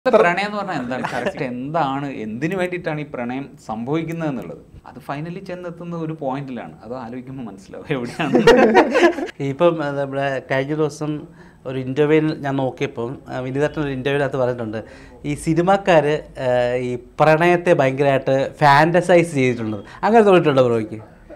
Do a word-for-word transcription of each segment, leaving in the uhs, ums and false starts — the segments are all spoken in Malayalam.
പ്രണയം എന്ന് പറഞ്ഞാൽ എന്താണ് കറക്റ്റ് എന്താണ് എന്തിനു വേണ്ടിയിട്ടാണ് ഈ പ്രണയം സംഭവിക്കുന്നത് എന്നുള്ളത് അത് ഫൈനലി ചെന്നെത്തുന്ന ഒരു പോയിന്റിലാണ്. അത് ആലോചിക്കുമ്പോൾ മനസ്സിലാവും എവിടെയാണ്. ഇപ്പം നമ്മുടെ കഴിഞ്ഞ ദിവസം ഒരു ഇൻ്റർവ്യൂവിൽ ഞാൻ നോക്കിയപ്പം വിനീതേട്ടൻ ഒരു ഇൻ്റർവ്യൂവിനകത്ത് പറഞ്ഞിട്ടുണ്ട് ഈ സിനിമാക്കാർ ഈ പ്രണയത്തെ ഭയങ്കരമായിട്ട് ഫാൻറ്റസൈസ് ചെയ്തിട്ടുണ്ട്. അങ്ങനെ തോന്നിയിട്ടുണ്ടോ ബ്രോയ്ക്ക്?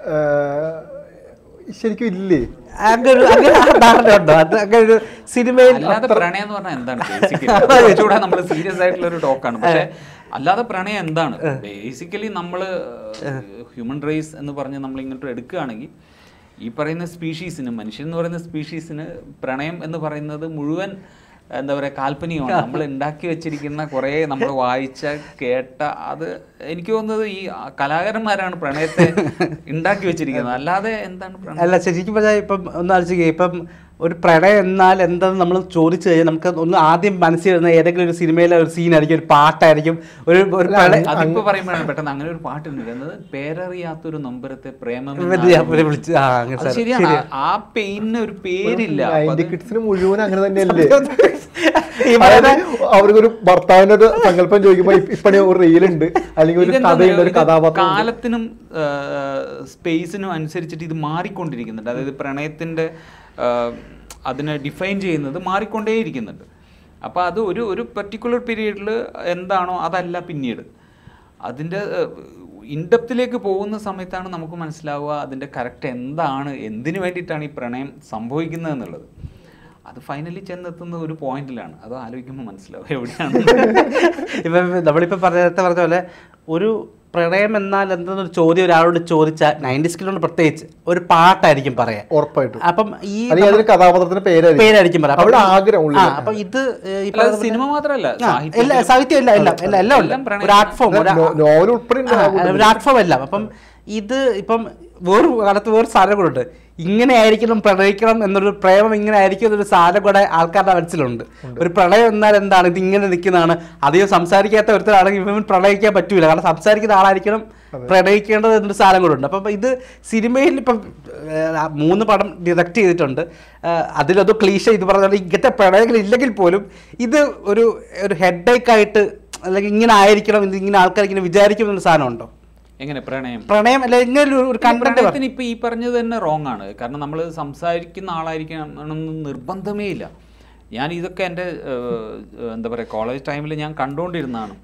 ശരിക്കും ഇല്ലേ? അങ്ങനെ അങ്ങനെ ധാരണ ഉണ്ടോ? അത് അങ്ങനെ ഒരു സിനിമയിൽ അല്ലാതെ പ്രണയം എന്ന് പറഞ്ഞാൽ എന്താണ് കുറച്ചുകൂടെ നമ്മൾ സീരിയസ് ആയിട്ടുള്ള ഒരു ടോക്കാണ്. പക്ഷെ അല്ലാതെ പ്രണയം എന്താണ് ബേസിക്കലി നമ്മൾ ഹ്യൂമൻ റേസ് എന്ന് പറഞ്ഞ് നമ്മൾ ഇങ്ങോട്ട് എടുക്കുകയാണെങ്കിൽ ഈ പറയുന്ന സ്പീഷീസിന് മനുഷ്യൻ എന്ന് പറയുന്ന സ്പീഷീസിന് പ്രണയം എന്ന് പറയുന്നത് മുഴുവൻ എന്താ പറയുക കാൽപ്പനികമാണ്. നമ്മൾ ഉണ്ടാക്കി വെച്ചിരിക്കുന്ന കുറേ നമ്മൾ വായിച്ച കേട്ട അത് എനിക്ക് തോന്നുന്നത് ഈ കലാകാരന്മാരാണ് പ്രണയത്തെ ഉണ്ടാക്കി വെച്ചിരിക്കുന്നത്. അല്ലാതെ എന്താണ് പ്രണയം? അല്ല ശരിക്കും പറഞ്ഞാൽ ഇപ്പം ഒന്ന് ആലോചിക്കുക, ഇപ്പം ഒരു പ്രണയം എന്നാൽ എന്താണെന്ന് നമ്മൾ ചോദിച്ചു കഴിഞ്ഞാൽ നമുക്ക് ഒന്ന് ആദ്യം മനസ്സിൽ വരുന്ന ഏതെങ്കിലും ഒരു സിനിമയിലെ ഒരു സീനായിരിക്കും, ഒരു പാട്ടായിരിക്കും, ഒരു ഒരു അതിപ്പോ പറയുമ്പോഴാണ് പെട്ടെന്ന് അങ്ങനെ ഒരു പാട്ടുണ്ട് എന്നത് പേരറിയാത്തൊരു നൊമ്പരത്തെ പ്രേമം. ശരിയാണ്, ആ പെയിന് ഒരു പേരില്ല. മുഴുവൻ അങ്ങനെ തന്നെയല്ലേ? അവർക്കൊരു ഭർത്താവിന്റെ ഒരു സങ്കല്പം ചോദിക്കുമ്പോ ഇപ്പഴേ ഒരു റീലുണ്ട് അല്ലെങ്കിൽ ഒരു കഥയുണ്ട്, ഒരു കഥാപാത്രം. കാലത്തിനും സ്പേസിനും അനുസരിച്ചിട്ട് ഇത് മാറിക്കൊണ്ടിരിക്കുന്നുണ്ട്. അതായത് പ്രണയത്തിന്റെ അതിനെ ഡിഫൈൻ ചെയ്യുന്നത് മാറിക്കൊണ്ടേയിരിക്കുന്നുണ്ട്. അപ്പോൾ അത് ഒരു ഒരു പെർട്ടിക്കുലർ പീരീഡിൽ എന്താണോ അതല്ല പിന്നീട് അതിൻ്റെ ഇൻഡെപ്തിലേക്ക് പോകുന്ന സമയത്താണ് നമുക്ക് മനസ്സിലാവുക അതിൻ്റെ കറക്റ്റ് എന്താണ്, എന്തിനു വേണ്ടിയിട്ടാണ് ഈ പ്രണയം സംഭവിക്കുന്നത് എന്നുള്ളത്. അത് ഫൈനലി ചെന്നെത്തുന്ന ഒരു പോയിന്റിലാണ്. അത് ആലോചിക്കുമ്പോൾ മനസ്സിലാവും എവിടെയാണ്. ഇപ്പം നമ്മളിപ്പോൾ പറഞ്ഞ പറഞ്ഞ പോലെ ഒരു പ്രണയം എന്നാൽ എന്തെന്നൊരു ചോദ്യം ഒരാളോട് ചോദിച്ചാൽ നയൻറ്റീസ് കിലോണ്ട് പ്രത്യേകിച്ച് ഒരു പാട്ടായിരിക്കും പറയാം ഉറപ്പായിട്ടും. അപ്പം ഈ കഥാപാത്രത്തിന്റെ പേരായിരിക്കും പറയാം, ആഗ്രഹം. അപ്പൊ ഇത് സിനിമ മാത്രമല്ല, സാഹിത്യം എല്ലാം എല്ലാം എല്ലാം എല്ലാം ഉണ്ട്. ഒരു ആർട്ട് ഫോം, നോവൽ ഉൾപ്പെടെ ഒരു ആർട്ട് ഫോം എല്ലാം. അപ്പം ഇത് ഇപ്പം വേറെ കാലത്ത് വേറെ സാധനം കൂടെ ഉണ്ട്. ഇങ്ങനെ ആയിരിക്കണം പ്രണയിക്കണം എന്നൊരു പ്രേമം ഇങ്ങനെ ആയിരിക്കും എന്നൊരു സാധനം കൂടെ ആൾക്കാരുടെ മനസ്സിലുണ്ട്. ഒരു പ്രണയം എന്നാൽ എന്താണ്, ഇത് ഇങ്ങനെ നിൽക്കുന്നതാണ്. അധികം സംസാരിക്കാത്ത ഒരുത്തരാണെങ്കിൽ ഇവൻ പ്രണയിക്കാൻ പറ്റൂല, കാരണം സംസാരിക്കുന്ന ആളായിരിക്കണം പ്രണയിക്കേണ്ടത് എന്നൊരു സാധനം കൂടെ ഉണ്ട്. അപ്പം ഇത് സിനിമയിൽ ഇപ്പം മൂന്ന് പടം ഡിറക്റ്റ് ചെയ്തിട്ടുണ്ട്. അതിലത് ക്ലീശ ഇത് പറഞ്ഞാൽ ഇങ്ങനത്തെ പ്രണയങ്ങൾ ഇല്ലെങ്കിൽ പോലും ഇത് ഒരു ഒരു ഹെഡേക്കായിട്ട് അല്ലെങ്കിൽ ഇങ്ങനെ ആയിരിക്കണം, ഇത് ഇങ്ങനെ ആൾക്കാർ ഇങ്ങനെ വിചാരിക്കും എന്നൊരു സാധനം ഉണ്ടോ? എങ്ങനെ പ്രണയം പ്രണയം അല്ല ഇങ്ങനെ ഒരു കണ്ടന്റ് ഇപ്പൊ ഈ പറഞ്ഞത് തന്നെ റോങ് ആണ്. കാരണം നമ്മൾ സംസാരിക്കുന്ന ആളായിരിക്കണം നിർബന്ധമേ ഇല്ല. ഞാൻ ഇതൊക്കെ എൻ്റെ എന്താ പറയുക കോളേജ് ടൈമിൽ ഞാൻ കണ്ടുകൊണ്ടിരുന്നതാണ്.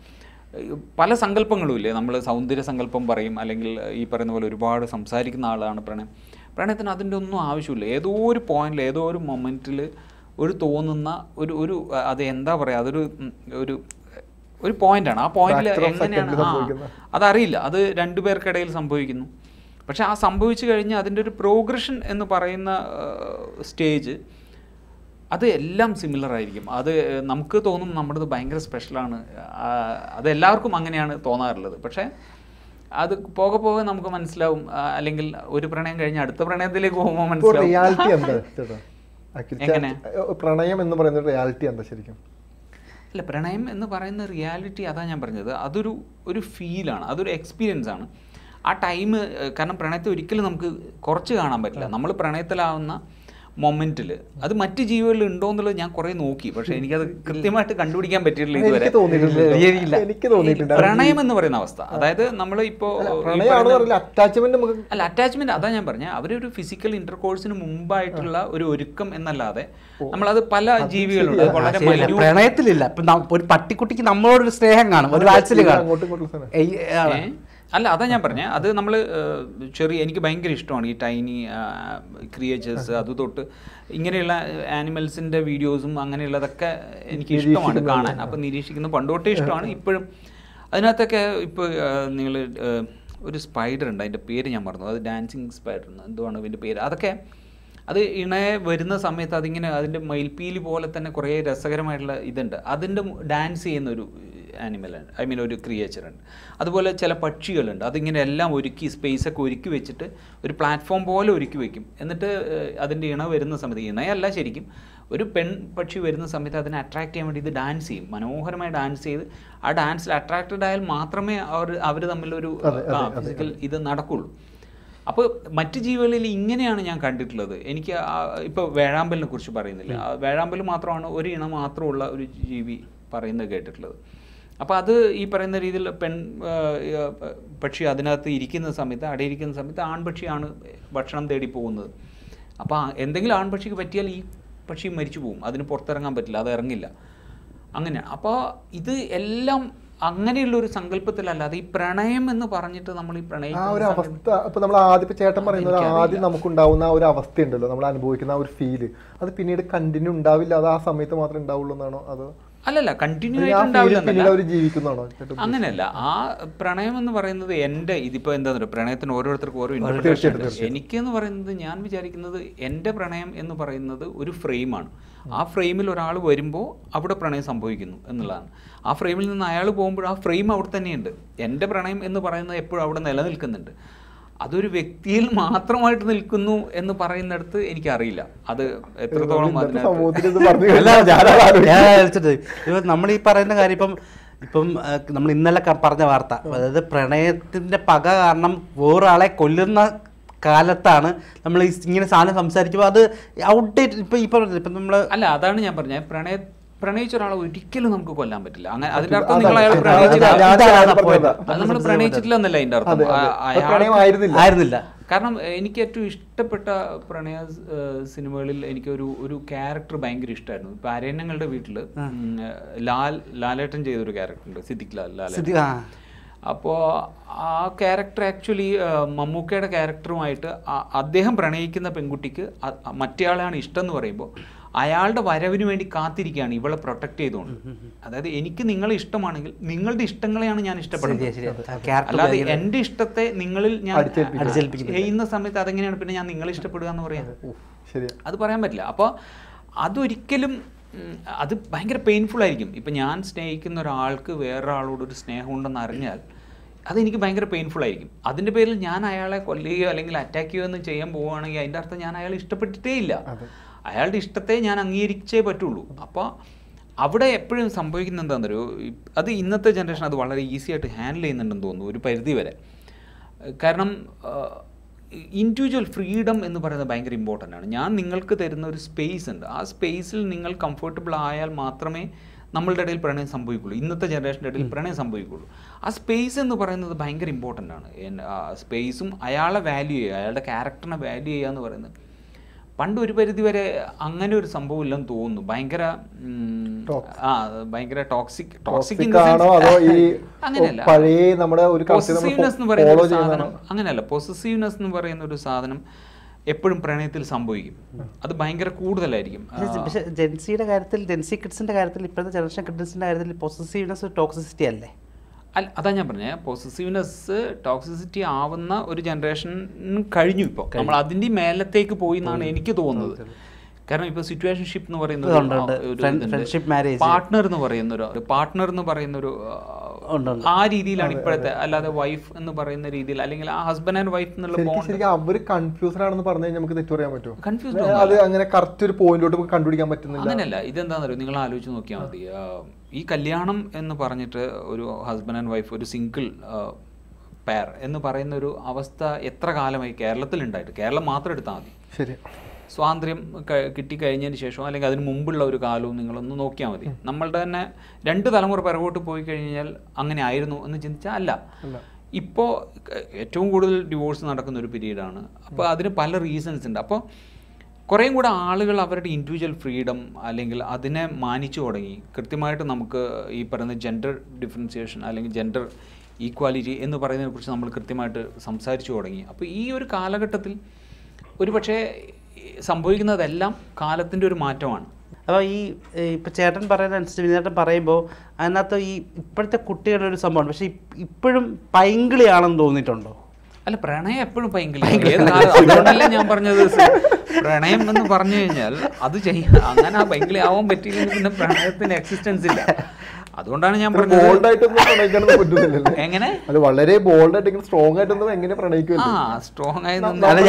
പല സങ്കല്പങ്ങളും ഇല്ലേ, നമ്മൾ സൗന്ദര്യ സങ്കല്പം പറയും, അല്ലെങ്കിൽ ഈ പറയുന്ന പോലെ ഒരുപാട് സംസാരിക്കുന്ന ആളാണ് പ്രണയം. പ്രണയത്തിന് അതിൻ്റെ ഒന്നും ആവശ്യമില്ല. ഏതോ ഒരു പോയിന്റിൽ ഏതോ ഒരു മൊമെൻറ്റിൽ ഒരു തോന്നുന്ന ഒരു ഒരു അത് എന്താ പറയുക അതൊരു ഒരു ഒരു പോയിന്റാണ്. ആ പോയിന്റിൽ എങ്ങനെയാണ് അതറിയില്ല, അത് രണ്ടുപേർക്കിടയിൽ സംഭവിക്കുന്നു. പക്ഷെ ആ സംഭവിച്ചു കഴിഞ്ഞാൽ അതിൻ്റെ ഒരു പ്രോഗ്രഷൻ എന്ന് പറയുന്ന സ്റ്റേജ് അത് എല്ലാം സിമിലർ ആയിരിക്കും. അത് നമുക്ക് തോന്നും നമ്മുടേത് ഭയങ്കര സ്പെഷ്യലാണ്, അത് എല്ലാവർക്കും അങ്ങനെയാണ് തോന്നാറുള്ളത്. പക്ഷേ അത് പോകെ പോകെ നമുക്ക് മനസ്സിലാവും, അല്ലെങ്കിൽ ഒരു പ്രണയം കഴിഞ്ഞ് അടുത്ത പ്രണയത്തിലേക്ക് പോകുമ്പോൾ മനസ്സിലാവും. എങ്ങനെ പ്രണയം എന്ന് പറയുന്ന റിയാലിറ്റി എന്താ ശരിക്കും? അല്ല, പ്രണയം എന്ന് പറയുന്ന റിയാലിറ്റി അതാ ഞാൻ പറഞ്ഞത്, അതൊരു ഒരു ഫീലാണ്, അതൊരു എക്സ്പീരിയൻസ് ആണ്. ആ ടൈം, കാരണം പ്രണയത്തെ ഒരിക്കലും നമുക്ക് കുറച്ച് കാണാൻ പറ്റില്ല. നമ്മൾ പ്രണയത്തിലാവുന്ന മൊമെന്റിൽ അത് മറ്റു ജീവികളിൽ ഉണ്ടോ എന്നുള്ളത് ഞാൻ കുറെ നോക്കി, പക്ഷെ എനിക്കത് കൃത്യമായിട്ട് കണ്ടുപിടിക്കാൻ പറ്റിയിട്ടില്ല ഇതുവരെ. പ്രണയം എന്ന് പറയുന്ന അവസ്ഥ, അതായത് നമ്മൾ ഇപ്പോ അല്ല അറ്റാച്ച്മെന്റ് അതാ ഞാൻ പറഞ്ഞ അവരൊരു ഫിസിക്കൽ ഇന്റർകോഴ്സിന് മുമ്പായിട്ടുള്ള ഒരു ഒരുക്കം എന്നല്ലാതെ നമ്മളത് പല ജീവികളുണ്ട് വളരെ പ്രണയത്തിലില്ല. ഒരു പട്ടിക്കുട്ടിക്ക് നമ്മളോടൊരു സ്നേഹം കാണും, ഒരു വാത്സല്യം കാണും. അല്ല അതാ ഞാൻ പറഞ്ഞത്, അത് നമ്മൾ ചെറിയ എനിക്ക് ഭയങ്കര ഇഷ്ടമാണ് ഈ ടൈനി ക്രിയേച്ചേഴ്സ്, അത് തൊട്ട് ഇങ്ങനെയുള്ള ആനിമൽസിൻ്റെ വീഡിയോസും അങ്ങനെയുള്ളതൊക്കെ എനിക്ക് ഇഷ്ടമാണ് കാണാൻ. അപ്പം നിരീക്ഷിക്കുന്നത് പണ്ടോട്ടേ ഇഷ്ടമാണ്, ഇപ്പോഴും. അതിനകത്തൊക്കെ ഇപ്പോൾ നിങ്ങൾ ഒരു സ്പൈഡർ ഉണ്ട്, അതിൻ്റെ പേര് ഞാൻ മറന്നു, അത് ഡാൻസിങ് സ്പൈഡർ എന്തുവാണ് അതിൻ്റെ പേര്. അതൊക്കെ അത് ഇണയെ വരുന്ന സമയത്ത് അതിങ്ങനെ അതിൻ്റെ മയിൽപ്പീലി പോലെ തന്നെ കുറേ രസകരമായിട്ടുള്ള ഇതുണ്ട്, അതിൻ്റെ ഡാൻസ് ചെയ്യുന്നൊരു ആനിമലാണ്, ഐ മീൻ ഒരു ക്രിയേച്ചർ ഉണ്ട്. അതുപോലെ ചില പക്ഷികളുണ്ട്, അതിങ്ങനെ എല്ലാം ഒരുക്കി സ്പേസൊക്കെ ഒരുക്കി വെച്ചിട്ട് ഒരു പ്ലാറ്റ്ഫോം പോലെ ഒരുക്കി വെക്കും. എന്നിട്ട് അതിൻ്റെ ഇണ വരുന്ന സമയത്ത്, ഇണയല്ല ശരിക്കും ഒരു പെൺ പക്ഷി വരുന്ന സമയത്ത് അതിനെ അട്രാക്ട് ചെയ്യാൻ വേണ്ടി ഇത് ഡാൻസ് ചെയ്യും, മനോഹരമായി ഡാൻസ് ചെയ്ത് ആ ഡാൻസിൽ അട്രാക്റ്റഡ് ആയാൽ മാത്രമേ അവർ അവർ തമ്മിലൊരു ഫിസിക്കൽ ഇത് നടക്കുള്ളൂ. അപ്പോൾ മറ്റ് ജീവികളിൽ ഇങ്ങനെയാണ് ഞാൻ കണ്ടിട്ടുള്ളത്. എനിക്ക് ഇപ്പോൾ വേഴാമ്പലിനെ കുറിച്ച് പറയുന്നില്ല, വേഴാമ്പൽ മാത്രമാണ് ഒരു ഇനം മാത്രമുള്ള ഒരു ജീവി പറയുന്നത് കേട്ടിട്ടുള്ളത്. അപ്പോൾ അത് ഈ പറയുന്ന രീതിയിൽ പെൺ പക്ഷി അതിനകത്ത് ഇരിക്കുന്ന സമയത്ത് അടയിരിക്കുന്ന സമയത്ത് ആൺപക്ഷിയാണ് ഭക്ഷണം തേടി പോകുന്നത്. അപ്പോൾ എന്തെങ്കിലും ആൺപക്ഷിക്ക് പറ്റിയാൽ ഈ പക്ഷി മരിച്ചു പോകും, അതിന് പുറത്തിറങ്ങാൻ പറ്റില്ല, അത് ഇറങ്ങില്ല. അങ്ങനെ അപ്പോൾ ഇത് എല്ലാം അങ്ങനെയുള്ളൊരു സങ്കല്പത്തിലല്ലാതെ ഈ പ്രണയം എന്ന് പറഞ്ഞിട്ട് നമ്മൾ ഈ പ്രണയം ആ ഒരു അവസ്ഥ ഇപ്പൊ നമ്മൾ ആദ്യം ചേട്ടൻ പറയുന്നത് ആദ്യം നമുക്കുണ്ടാവുന്ന ഒരു അവസ്ഥ ഉണ്ടല്ലോ, നമ്മൾ അനുഭവിക്കുന്ന ആ ഒരു ഫീല്, അത് പിന്നീട് കണ്ടിന്യൂ ഉണ്ടാവില്ല, അത് ആ സമയത്ത് മാത്രമേ ഉണ്ടാവുള്ളൂ എന്നാണോ? അതോ അല്ലല്ല, കണ്ടിന്യൂ ആയിട്ടുണ്ടാവില്ല, ജീവിക്കുന്നതാണോ? അങ്ങനെയല്ല. ആ പ്രണയം എന്ന് പറയുന്നത് എൻ്റെ ഇതിപ്പോൾ എന്താ പറയുക, പ്രണയത്തിന് ഓരോരുത്തർക്കും ഓരോ ഇന്റർപ്രിട്ടേഷൻ. എനിക്കെന്ന് പറയുന്നത് ഞാൻ വിചാരിക്കുന്നത് എൻ്റെ പ്രണയം എന്ന് പറയുന്നത് ഒരു ഫ്രെയിമാണ്. ആ ഫ്രെയിമിൽ ഒരാൾ വരുമ്പോൾ അവിടെ പ്രണയം സംഭവിക്കുന്നു എന്നുള്ളതാണ്. ആ ഫ്രെയിമിൽ നിന്ന് അയാൾ പോകുമ്പോൾ ആ ഫ്രെയിം അവിടെ തന്നെയുണ്ട്. എൻ്റെ പ്രണയം എന്ന് പറയുന്നത് എപ്പോഴും അവിടെ നിലനിൽക്കുന്നുണ്ട്. അതൊരു വ്യക്തിയിൽ മാത്രമായിട്ട് നിൽക്കുന്നു എന്ന് പറയുന്നിടത്ത് എനിക്കറിയില്ല അത് എത്രത്തോളം. ഇപ്പം നമ്മൾ ഈ പറയുന്ന കാര്യം ഇപ്പം ഇപ്പം നമ്മൾ ഇന്നലെ പറഞ്ഞ വാർത്ത, അതായത് പ്രണയത്തിന്റെ പക കാരണം വേറൊരാളെ കൊല്ലുന്ന കാലത്താണ് നമ്മൾ ഇങ്ങനെ സാധനം സംസാരിക്കുമ്പോൾ അത് ഔട്ട്ഡേറ്റ്. ഇപ്പൊ ഇപ്പൊ ഇപ്പം നമ്മൾ അല്ല, അതാണ് ഞാൻ പറഞ്ഞത്, പ്രണയ പ്രണയിച്ച ഒരാളെ ഒരിക്കലും നമുക്ക് കൊല്ലാൻ പറ്റില്ല. അങ്ങനെ അതിന്റെ അർത്ഥം നിങ്ങൾ അയാൾ പ്രണയിച്ചില്ല, നമ്മൾ പ്രണയിച്ചിട്ടില്ല എന്നല്ല അതിന്റെ അർത്ഥം. ആയിരുന്നില്ല. കാരണം എനിക്ക് ഏറ്റവും ഇഷ്ടപ്പെട്ട പ്രണയ സിനിമകളിൽ എനിക്കൊരു ഒരു ക്യാരക്ടർ ഭയങ്കര ഇഷ്ടമായിരുന്നു. ഇപ്പൊ അരണ്യങ്ങളുടെ വീട്ടില് ലാൽ ലാലേട്ടൻ ചെയ്തൊരു ക്യാരക്ടർ ഉണ്ട്, സിദ്ദിഖ് ലാൽ ലാലേട്ടൻ. അപ്പോൾ ആ ക്യാരക്ടർ ആക്ച്വലി മമ്മൂക്കയുടെ ക്യാരക്ടറുമായിട്ട് അദ്ദേഹം പ്രണയിക്കുന്ന പെൺകുട്ടിക്ക് മറ്റേയാളെയാണ് ഇഷ്ടം എന്ന് പറയുമ്പോൾ അയാളുടെ വരവിന് വേണ്ടി കാത്തിരിക്കുകയാണ് ഇവളെ പ്രൊട്ടക്ട് ചെയ്തുകൊണ്ട്. അതായത് എനിക്ക് നിങ്ങളെ ഇഷ്ടമാണെങ്കിൽ നിങ്ങളുടെ ഇഷ്ടങ്ങളെയാണ് ഞാൻ ഇഷ്ടപ്പെടുന്നത്, അല്ലാതെ എൻ്റെ ഇഷ്ടത്തെ നിങ്ങളിൽ ഞാൻ ചെയ്യുന്ന സമയത്ത് അതെങ്ങനെയാണ് പിന്നെ ഞാൻ നിങ്ങളെ ഇഷ്ടപ്പെടുക എന്ന് പറയാം? അത് പറയാൻ പറ്റില്ല. അപ്പോൾ അതൊരിക്കലും അത് ഭയങ്കര പെയിൻഫുൾ ആയിരിക്കും. ഇപ്പം ഞാൻ സ്നേഹിക്കുന്ന ഒരാൾക്ക് വേറൊരാളോടൊരു സ്നേഹമുണ്ടെന്ന് അറിഞ്ഞാൽ അതെനിക്ക് ഭയങ്കര പെയിൻഫുൾ ആയിരിക്കും. അതിൻ്റെ പേരിൽ ഞാൻ അയാളെ കൊല്ലുകയോ അല്ലെങ്കിൽ അറ്റാക്ക് ചെയ്യുകയോ ഒന്നും ചെയ്യാൻ പോവുകയാണെങ്കിൽ അതിൻ്റെ അർത്ഥം ഞാൻ അയാളെ ഇഷ്ടപ്പെട്ടിട്ടേ ഇല്ല. അയാളുടെ ഇഷ്ടത്തെ ഞാൻ അംഗീകരിച്ചേ പറ്റുള്ളൂ. അപ്പോൾ അവിടെ എപ്പോഴും സംഭവിക്കുന്നത് എന്താണെന്നൊരു, അത് ഇന്നത്തെ ജനറേഷൻ അത് വളരെ ഈസി ആയിട്ട് ഹാൻഡിൽ ചെയ്യുന്നുണ്ടെന്ന് തോന്നുന്നു ഒരു പരിധി വരെ. കാരണം ഇൻഡിവിജ്വൽ ഫ്രീഡം എന്ന് പറയുന്നത് ഭയങ്കര ഇമ്പോർട്ടൻ്റ് ആണ്. ഞാൻ നിങ്ങൾക്ക് തരുന്ന ഒരു സ്പേസ് ഉണ്ട്, ആ സ്പേസിൽ നിങ്ങൾ കംഫർട്ടബിൾ ആയാൽ മാത്രമേ നമ്മളുടെ ഇടയിൽ പ്രണയം സംഭവിക്കുള്ളൂ, ഇന്നത്തെ ജനറേഷൻ്റെ ഇടയിൽ പ്രണയം സംഭവിക്കുള്ളൂ. ആ സ്പേസ് എന്ന് പറയുന്നത് ഭയങ്കര ഇമ്പോർട്ടൻ്റ് ആണ്. സ്പേസും അയാളെ വാല്യൂ ചെയ്യുക, അയാളുടെ ക്യാരക്ടറിനെ വാല്യൂ ചെയ്യുക എന്ന് പറയുന്നത് പണ്ട് ഒരു പരിധി വരെ അങ്ങനെ ഒരു സംഭവം ഇല്ലെന്ന് തോന്നുന്നു. ഭയങ്കര ആ ഭയങ്കര ടോക്സിക് ടോക്സിക് അങ്ങനെയല്ല, പൊസസീവ്നെസ് എന്ന് പറയുന്ന ഒരു സാധനം അങ്ങനെയല്ല. പൊസസീവ്നെസ് എന്ന് പറയുന്ന ഒരു സാധനം എപ്പോഴും പ്രണയത്തിൽ സംഭവിക്കും, അത് ഭയങ്കര കൂടുതലായിരിക്കും. പക്ഷേ ജെൻസിയുടെ കാര്യത്തിൽ, ജെൻസി കിഡ്സിന്റെ കാര്യത്തിൽ, ഇപ്പോഴത്തെ ജനറേഷൻ കിഡ്സിന്റെ കാര്യത്തിൽ പൊസസീവ്നെസ് ടോക്സിസിറ്റി അല്ലേ? അല്ല, അതാ ഞാൻ പറഞ്ഞത്, പോസസീവ്നെസ് ടോക്സിസിറ്റി ആവുന്ന ഒരു ജനറേഷൻ കഴിഞ്ഞു. ഇപ്പോൾ നമ്മൾ അതിൻ്റെ മേലത്തേക്ക് പോയി എന്നാണ് എനിക്ക് തോന്നുന്നത്. കാരണം ഇപ്പോൾ സിറ്റുവേഷൻഷിപ്പ് എന്ന് പറയുന്ന പാർട്ട്ണർ എന്ന് പറയുന്ന ഒരു പാർട്ട്ണർ എന്ന് പറയുന്ന ഒരു ആ രീതിയിലാണ് ഇപ്പോഴത്തെ, അല്ലാതെ വൈഫ് എന്ന് പറയുന്ന രീതിയിൽ അല്ലെങ്കിൽ ആ ഹസ്ബൻഡ് ആൻഡ് വൈഫ് എന്നുള്ള അവർ കൺഫ്യൂസ്ഡ് ആണെന്ന് പറഞ്ഞു കഴിഞ്ഞാൽ നമുക്ക് തെറ്റു പറയാൻ പറ്റുമോ? കൺഫ്യൂസ്ഡ് അത് അങ്ങനെ കറക്റ്റ് ഒരു പോയിന്റിലോട്ട് കണ്ടുപിടിക്കാൻ പറ്റുന്നില്ല. അങ്ങനെയല്ല, ഇതെന്താണെന്നറിയോ, നിങ്ങൾ ആലോചിച്ച് നോക്കിയാൽ മതി. ഈ കല്യാണം എന്ന് പറഞ്ഞിട്ട് ഒരു ഹസ്ബൻഡ് ആൻഡ് വൈഫ്, ഒരു സിംഗിൾ പെയർ എന്ന് പറയുന്ന ഒരു അവസ്ഥ എത്ര കാലമായി കേരളത്തിൽ ഉണ്ടായിട്ട്? കേരളം മാത്രം എടുത്താൽ മതി. ശരി, സ്വാതന്ത്ര്യം കിട്ടിക്കഴിഞ്ഞതിന് ശേഷം അല്ലെങ്കിൽ അതിന് മുമ്പുള്ള ഒരു കാലവും നിങ്ങളൊന്ന് നോക്കിയാൽ മതി. നമ്മളുടെ തന്നെ രണ്ട് തലമുറ പിറകോട്ട് പോയി കഴിഞ്ഞാൽ അങ്ങനെ ആയിരുന്നു എന്ന് ചിന്തിച്ചാൽ അല്ല. ഇപ്പോൾ ഏറ്റവും കൂടുതൽ ഡിവോഴ്സ് നടക്കുന്ന ഒരു പീരീഡാണ്. അപ്പോൾ അതിന് പല റീസൺസ് ഉണ്ട്. അപ്പോൾ കുറേയും കൂടെ ആളുകൾ അവരുടെ ഇൻഡിവിജ്വൽ ഫ്രീഡം അല്ലെങ്കിൽ അതിനെ മാനിച്ചു തുടങ്ങി. കൃത്യമായിട്ട് നമുക്ക് ഈ പറയുന്ന ജെൻഡർ ഡിഫറൻസിയേഷൻ അല്ലെങ്കിൽ ജെൻഡർ ഈക്വാലിറ്റി എന്ന് പറയുന്നതിനെ കുറിച്ച് നമ്മൾ കൃത്യമായിട്ട് സംസാരിച്ചു തുടങ്ങി. അപ്പോൾ ഈ ഒരു കാലഘട്ടത്തിൽ ഒരു പക്ഷേ സംഭവിക്കുന്നതെല്ലാം കാലത്തിൻ്റെ ഒരു മാറ്റമാണ്. അപ്പോൾ ഈ ഇപ്പം ചേട്ടൻ പറയുന്ന അനുസരിച്ച് വിനേട്ടൻ പറയുമ്പോൾ അതിനകത്ത് ഈ ഇപ്പോഴത്തെ കുട്ടികളുടെ ഒരു സംഭവമാണ്. പക്ഷേ ഇപ്പോഴും പൈങ്കിളിയാണെന്ന് തോന്നിയിട്ടുണ്ടോ? അല്ല, പ്രണയം എപ്പോഴും പൈങ്കിളി. അതുകൊണ്ടല്ല ഞാൻ പറഞ്ഞത്, പ്രണയം എന്ന് പറഞ്ഞു കഴിഞ്ഞാൽ അത് ചെയ്യാൻ അങ്ങനെ ആ പൈങ്കിളി ആവാൻ പറ്റിയില്ലെങ്കിൽ പിന്നെ പ്രണയത്തിന് എക്സിസ്റ്റൻസ് ഇല്ല. അതുകൊണ്ടാണ് ഞാൻ എങ്ങനെ അത് വളരെ ബോൾഡ് ആയിട്ട് സ്ട്രോങ് ആയിട്ടൊന്നും എങ്ങനെ പ്രണയിക്കും? ആ സ്ട്രോങ് ആയി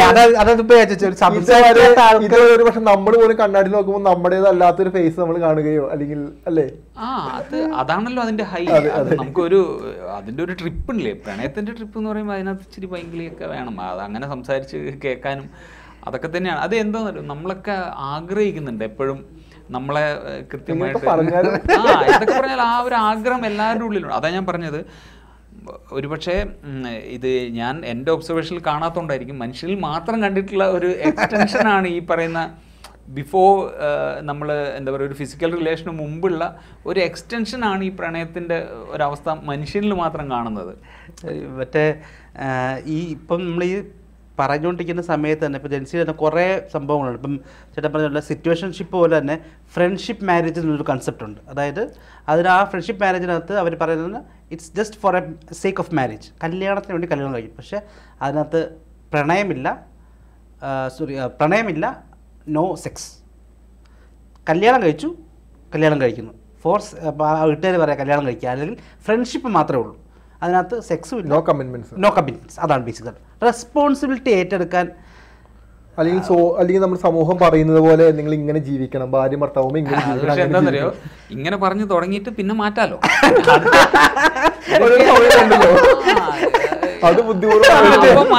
പക്ഷെ നമ്മൾ പോലും കണ്ണാടി നോക്കുമ്പോൾ നമ്മുടേതല്ലാത്തൊരു ഫേസ് നമ്മൾ കാണുകയോ അല്ലെങ്കിൽ അല്ലേ? ആ അത് അതാണല്ലോ അതിന്റെ ഹൈ. നമുക്കൊരു അതിന്റെ ഒരു ട്രിപ്പ് ഉണ്ടല്ലേ, പ്രണയത്തിന്റെ ട്രിപ്പ് എന്ന് പറയുമ്പോൾ അതിനകത്ത് ഇച്ചിരി ഭയങ്കരയൊക്കെ വേണം. അത് അങ്ങനെ സംസാരിച്ച് കേൾക്കാനും അതൊക്കെ തന്നെയാണ്. അത് എന്താണെന്നല്ലോ, നമ്മളൊക്കെ ആഗ്രഹിക്കുന്നുണ്ട് എപ്പോഴും നമ്മളെ കൃത്യമായിട്ട് പറഞ്ഞാലും ആ ഇതൊക്കെ പറഞ്ഞാൽ ആ ഒരു ആഗ്രഹം എല്ലാവരുടെ ഉള്ളിലുണ്ട്. അതാ ഞാൻ പറഞ്ഞത്, ഒരുപക്ഷെ ഇത് ഞാൻ എൻ്റെ ഒബ്സർവേഷനിൽ കാണാത്തതുകൊണ്ടായിരിക്കും, മനുഷ്യരിൽ മാത്രം കണ്ടിട്ടുള്ള ഒരു എക്സ്റ്റൻഷനാണ് ഈ പറയുന്ന ബിഫോർ നമ്മൾ എന്താ പറയുക ഒരു ഫിസിക്കൽ റിലേഷന് മുമ്പുള്ള ഒരു എക്സ്റ്റൻഷനാണ് ഈ പ്രണയത്തിൻ്റെ ഒരവസ്ഥ മനുഷ്യരിൽ മാത്രം കാണുന്നത്. മറ്റേ ഈ ഇപ്പം നമ്മൾ ഈ പറഞ്ഞുകൊണ്ടിരിക്കുന്ന സമയത്ത് തന്നെ ഇപ്പോൾ ജെൻസിയിൽ തന്നെ കുറേ സംഭവങ്ങളുണ്ട്. ഇപ്പം ചേട്ടൻ പറഞ്ഞ സിറ്റുവേഷൻഷിപ്പ് പോലെ തന്നെ ഫ്രണ്ട്ഷിപ്പ് മാരേജ് എന്നൊരു കൺസെപ്റ്റ് ഉണ്ട്. അതായത് അതിന് ആ ഫ്രണ്ട്ഷിപ്പ് മാരേജിനകത്ത് അവർ പറയുന്നത് it's just for a sake of marriage, കല്യാണത്തിന് വേണ്ടി കല്യാണം കഴിക്കും. പക്ഷേ അതിനകത്ത് പ്രണയമില്ല, സോറി പ്രണയമില്ല, നോ സെക്സ്. കല്യാണം കഴിച്ചു, കല്യാണം കഴിക്കുന്നു, ഫോർസ് വീട്ടുകാർ പറയാം കല്യാണം കഴിക്കുക, അല്ലെങ്കിൽ ഫ്രണ്ട്ഷിപ്പ് മാത്രമേ ഉള്ളൂ, അതിനകത്ത് സെക്സും ഇല്ല, നോ കമ്മിറ്റ്മെന്റ്സ് നോ കമ്മിറ്റ്മെന്റ്സ്. അതാണ് ബേസിക്കൽ റെസ്പോൺസിബിലിറ്റി ഏറ്റെടുക്കാൻ. അല്ലെങ്കിൽ സോ അല്ലെങ്കിൽ നമ്മൾ സമൂഹം പറയുന്നത് പോലെ നിങ്ങൾ ഇങ്ങനെ ജീവിക്കണം, ഭാര്യ ഭർത്താവുമ്പോൾ ഇങ്ങനെ ജീവിക്കണം. പക്ഷെ എന്താണെന്നറിയോ, ഇങ്ങനെ പറഞ്ഞു തുടങ്ങിയിട്ട് പിന്നെ മാറ്റാലോ. അത് ബുദ്ധിമുട്ടാണ്.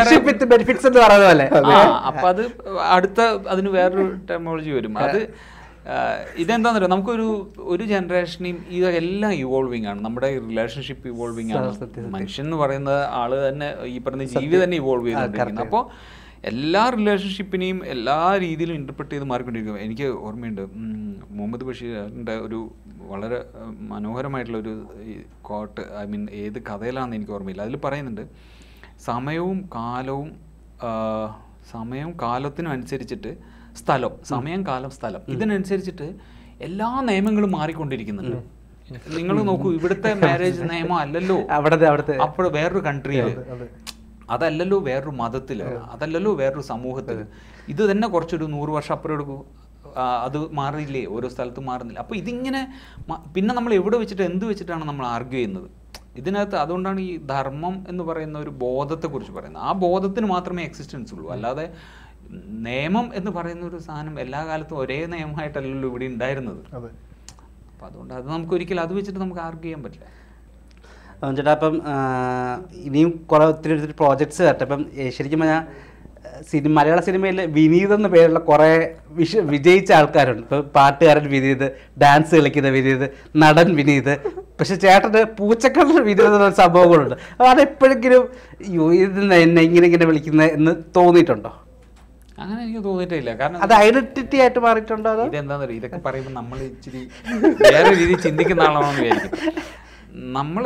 അപ്പൊ അത് അടുത്ത അതിന് വേറൊരു ടെക്നോളജി വരും. അത് ഇതെന്താണെന്ന് പറയുക, നമുക്കൊരു ഒരു ജനറേഷനെയും ഇതെല്ലാം ഇവോൾവിങ് ആണ്. നമ്മുടെ റിലേഷൻഷിപ്പ് ഇവോൾവിങ് ആണ്. മനുഷ്യൻ എന്ന് പറയുന്ന ആള് തന്നെ ഈ പറയുന്ന ജീവി തന്നെ ഇവോൾവ് ചെയ്തുകൊണ്ടിരിക്കുന്നത്. അപ്പോൾ എല്ലാ റിലേഷൻഷിപ്പിനെയും എല്ലാ രീതിയിലും ഇൻ്റർപ്രറ്റ് ചെയ്ത് മാറിക്കൊണ്ടിരിക്കും. എനിക്ക് ഓർമ്മയുണ്ട് മുഹമ്മദ് ബഷീറിൻ്റെ ഒരു വളരെ മനോഹരമായിട്ടുള്ളൊരു കോട്ട്, ഐ മീൻ ഏത് കഥയിലാണെന്ന് എനിക്ക് ഓർമ്മയില്ല. അതിൽ പറയുന്നുണ്ട്, സമയവും കാലവും സമയവും കാലത്തിനും അനുസരിച്ചിട്ട് സ്ഥലം, സമയം കാലം സ്ഥലം ഇതിനനുസരിച്ചിട്ട് എല്ലാ നിയമങ്ങളും മാറിക്കൊണ്ടിരിക്കുന്നുണ്ട്. നിങ്ങൾ നോക്കൂ, ഇവിടുത്തെ മാരേജ് നിയമം അല്ലല്ലോ അവിടുത്തെ അവിടുത്തെ അപ്പോൾ വേറൊരു കൺട്രിയിൽ, അതല്ലല്ലോ വേറൊരു മതത്തിൽ, അതല്ലല്ലോ വേറൊരു സമൂഹത്തിൽ. ഇത് തന്നെ കുറച്ചൊരു നൂറ് വർഷം അപ്പുറം എടുക്കൂ, അത് മാറിയില്ലേ, ഓരോ സ്ഥലത്തും മാറുന്നില്ല. അപ്പോൾ ഇതിങ്ങനെ പിന്നെ നമ്മൾ എവിടെ വെച്ചിട്ട് എന്ത് വെച്ചിട്ടാണ് നമ്മൾ ആർഗ്യൂ ചെയ്യുന്നത് ഇതിനകത്ത്? അതുകൊണ്ടാണ് ഈ ധർമ്മം എന്ന് പറയുന്ന ഒരു ബോധത്തെക്കുറിച്ച് പറയുന്നത്. ആ ബോധത്തിന് മാത്രമേ എക്സിസ്റ്റൻസ് ഉള്ളൂ. അല്ലാതെ നിയമം എന്ന് പറയുന്ന ഒരു സാധനം എല്ലാ കാലത്തും ഒരേ നിയമമായിട്ടല്ലല്ലോ ഇവിടെ ഉണ്ടായിരുന്നത്. അപ്പം അതുകൊണ്ട് അത് നമുക്ക് ഒരിക്കലും അത് വെച്ചിട്ട് നമുക്ക് ആർഗ്യൂ ചെയ്യാൻ പറ്റില്ല. ചേട്ടാ അപ്പം ഇനിയും കുറേ ഒത്തിരി ഒത്തിരി പ്രോജക്ട്സ് വരട്ടെ. അപ്പം ശരിക്കും പറഞ്ഞാൽ സിനിമ മലയാള സിനിമയിൽ വിനീത് എന്ന പേരുള്ള കുറേ വിഷ വിജയിച്ച ആൾക്കാരുണ്ട്. ഇപ്പോൾ പാട്ടുകാരൻ വിനീത്, ഡാൻസ് കളിക്കുന്ന വിനീത്, നടൻ വിനീത്. പക്ഷെ ചേട്ടന് പൂച്ചക്കണ്ണൻ വിനീത് എന്ന സംഭവങ്ങളുണ്ട്. അപ്പോൾ അതെപ്പോഴെങ്കിലും യോ ഇത് എന്നെ ഇങ്ങനെ ഇങ്ങനെ വിളിക്കുന്നത് എന്ന് തോന്നിയിട്ടുണ്ടോ? അങ്ങനെ എനിക്ക് തോന്നിയിട്ടില്ല. കാരണം അത് ഐഡന്റിറ്റി ആയിട്ട് മാറിയിട്ടുണ്ടോ? അത് ഇതെന്താണെന്ന് അറിയാം, ഇതൊക്കെ പറയുമ്പോൾ നമ്മൾ ഇച്ചിരി വേറെ രീതിയിൽ ചിന്തിക്കുന്ന ആളാണെന്ന് വിചാരിക്കും. നമ്മൾ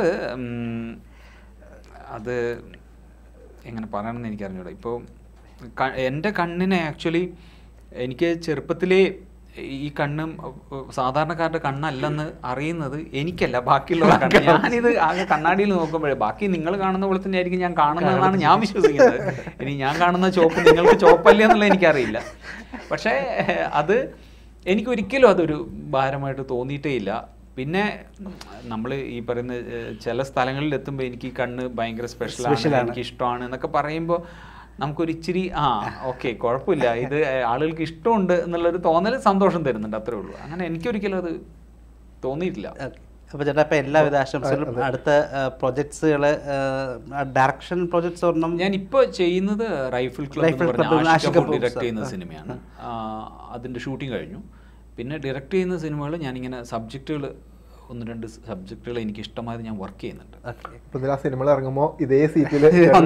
അത് എങ്ങനെ പറയണമെന്ന് എനിക്കറിഞ്ഞൂടാ. ഇപ്പോൾ എൻ്റെ കണ്ണിനെ ആക്ച്വലി എനിക്ക് ചെറുപ്പത്തിലേ ഈ കണ്ണ് സാധാരണക്കാരുടെ കണ്ണല്ലെന്ന് അറിയുന്നത് എനിക്കല്ല, ബാക്കിയുള്ള കണ്ണ്. ഞാനിത് ആകെ കണ്ണാടിയിൽ നോക്കുമ്പോഴേ ബാക്കി നിങ്ങൾ കാണുന്ന പോലെ തന്നെ ആയിരിക്കും ഞാൻ കാണുന്നതെന്നാണ് ഞാൻ വിശ്വസിക്കുന്നത്. ഇനി ഞാൻ കാണുന്ന ചോപ്പ് നിങ്ങൾക്ക് ചോപ്പല്ലേ എന്നുള്ളത് എനിക്കറിയില്ല. പക്ഷേ അത് എനിക്കൊരിക്കലും അതൊരു ഭാരമായിട്ട് തോന്നിയിട്ടേ ഇല്ല. പിന്നെ നമ്മൾ ഈ പറയുന്ന ചില സ്ഥലങ്ങളിൽ എത്തുമ്പോൾ എനിക്ക് ഈ കണ്ണ് ഭയങ്കര സ്പെഷ്യലാണ്, എനിക്ക് ഇഷ്ടമാണ് എന്നൊക്കെ പറയുമ്പോൾ നമുക്കൊരിച്ചിരി ആ ഓക്കെ കുഴപ്പമില്ല, ഇത് ആളുകൾക്ക് ഇഷ്ടമുണ്ട് എന്നുള്ളൊരു തോന്നൽ സന്തോഷം തരുന്നുണ്ട്, അത്രേ ഉള്ളൂ. അങ്ങനെ എനിക്കൊരിക്കലും അത് തോന്നിയിട്ടില്ല. അപ്പോൾ ചേട്ടാ ഇപ്പം എല്ലാവിധ ആശംസകളും. അടുത്ത പ്രൊജക്ട്സുകൾ, ഡയറക്ഷൻ പ്രൊജക്ട്സ് ഒരെണ്ണം ഞാൻ ഇപ്പോൾ ചെയ്യുന്നത് റൈഫിൾ ക്ലബ് ഡയറക്റ്റ് ചെയ്യുന്ന സിനിമയാണ്. അതിൻ്റെ ഷൂട്ടിംഗ് കഴിഞ്ഞു. പിന്നെ ഡയറക്റ്റ് ചെയ്യുന്ന സിനിമകൾ ഞാനിങ്ങനെ സബ്ജക്റ്റുകൾ ഒന്ന് രണ്ട് സബ്ജക്റ്റുകൾ എനിക്ക് ഇഷ്ടമായത് ഞാൻ വർക്ക് ചെയ്യുന്നുണ്ട്. ആ സിനിമകൾ ഇറങ്ങുമ്പോൾ ഇതേ സീറ്റിൽ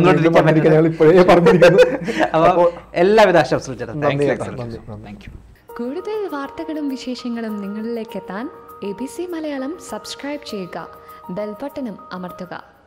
എല്ലാവിധ ആശംസകളും. കൂടുതൽ വാർത്തകളും വിശേഷങ്ങളും നിങ്ങളിലേക്ക് എത്താൻ A B C Malayalam subscribe ചെയ്യുക, ബെൽ ബട്ടണും അമർത്തുക.